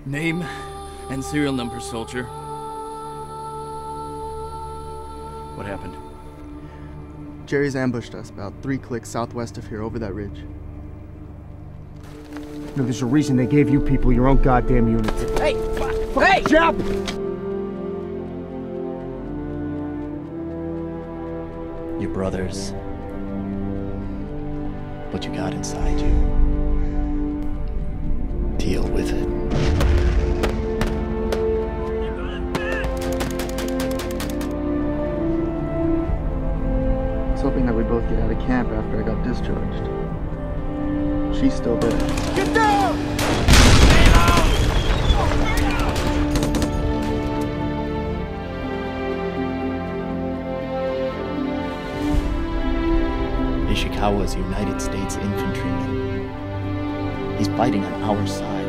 Name and serial number, soldier. What happened? Jerry's ambushed us about 3 clicks southwest of here, over that ridge. No, there's a reason they gave you people your own goddamn units. Hey! Hey! Jap! Your brothers. What you got inside you. Deal with it. I was hoping that we'd both get out of camp after I got discharged. She's still there. Get down! Ishikawa is United States infantryman. He's fighting on our side.